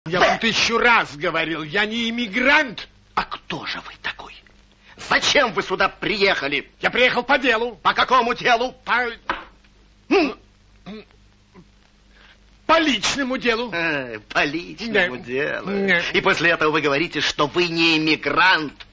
Я вам 1000 раз говорил, я не иммигрант. А кто же вы такой? Зачем вы сюда приехали? Я приехал по делу. По какому делу? По личному делу. По личному делу. И после этого вы говорите, что вы не иммигрант.